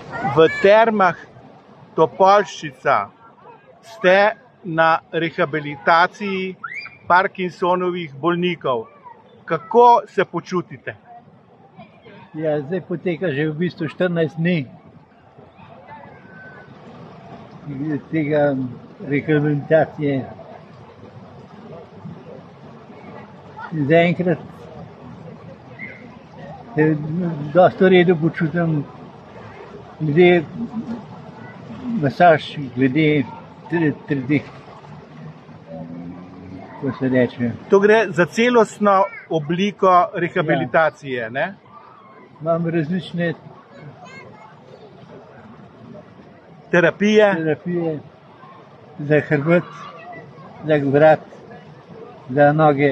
V termah Topolšica ste na rehabilitaciji Parkinsonovih bolnikov. Kako se počutite? Ja, zdaj poteka že v bistvu 14 dni tega rehabilitacije. Zaenkrat se dosti v redu počutim, glede masaž, glede trdih, ko se reče. To gre za celostno obliko rehabilitacije, ne? Imam različne terapije za hrbet, za vrat, za noge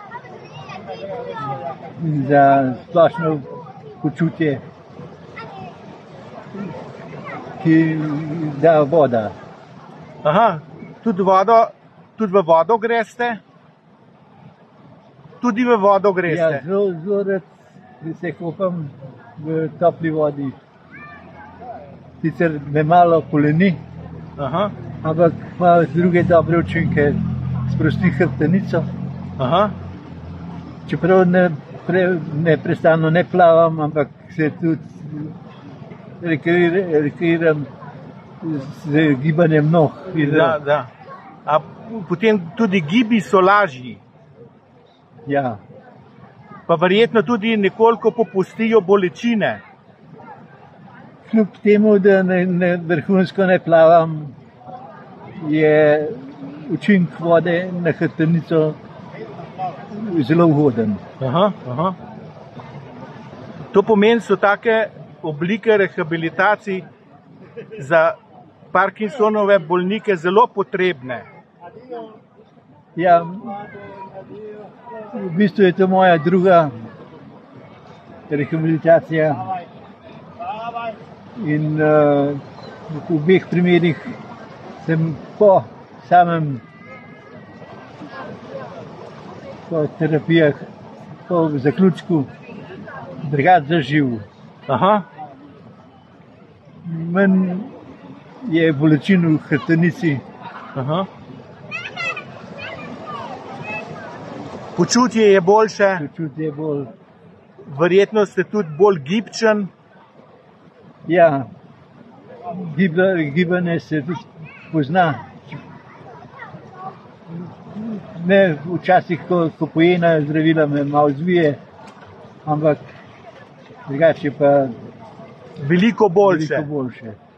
in za splošno počutje, ki da voda. Aha, tudi v vodo greste? Tudi v vodo greste? Ja, zelo rad se kopam v topli vodi. Sicer me malo poleni, ampak ima druge dobre učinke, sprosti hrbtenico. Čeprav neprestano ne plavam, ampak se tudi rekreiram z gibanjem nog. Da. A potem tudi gibi so lažji? Ja. Pa verjetno tudi nekoliko popustijo bolečine? Kljub temu, da vrhunsko ne plavam, je učinek vode na hrbtenico zelo ugoden. To pomeni, so take oblike rehabilitacij za Parkinsonove bolnike zelo potrebne. Ja, v bistvu je to moja druga rehabilitacija in v obeh primerih sem po terapijah, po zaključku drugače zaživel. Manj je bolečin v hrbtenici. Počutje je boljše? Počutje je bolj. Verjetno ste tudi bolj gibčen? Ja, gibanje se tudi pozna. Ne, včasih, ko pojena zdravila, me malo zvije, ampak drugače pa veliko boljše. Veliko boljše.